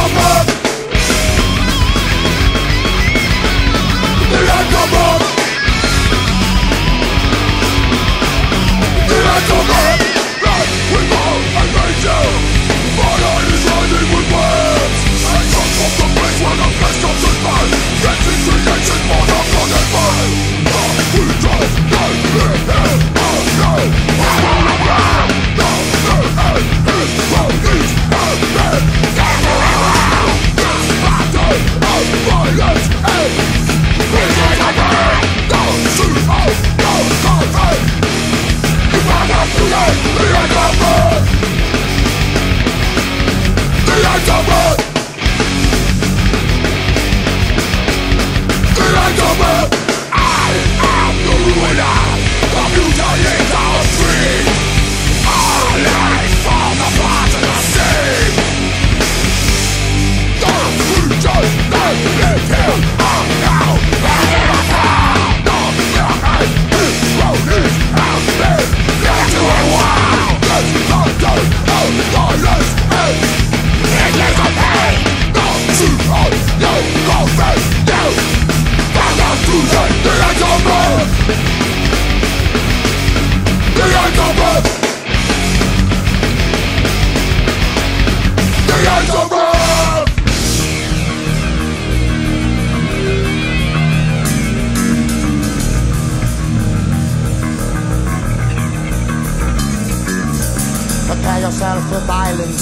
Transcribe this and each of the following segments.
Prepare yourself for violence.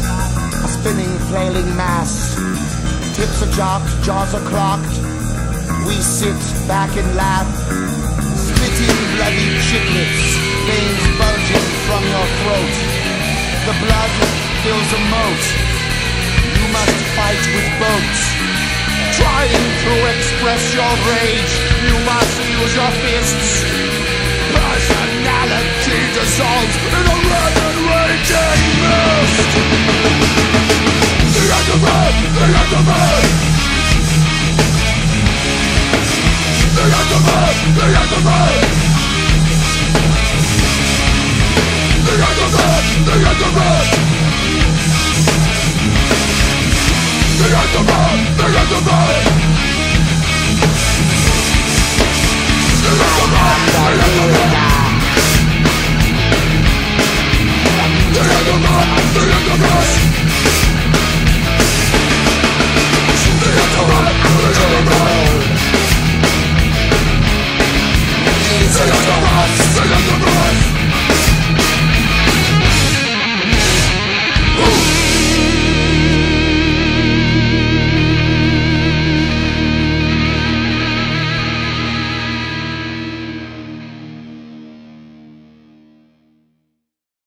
A spinning, flailing mass. Tips are jocked, jaws are clocked. We sit back and laugh. Spitting bloody chitlets, veins bulging from your throat. The blood fills a moat. You must fight with boats. Trying to express your rage, you must use your fists. Personality dissolves in a red and raging mist. The end of it, the end of it. The end of it, the end of it. The end of it, the end of it.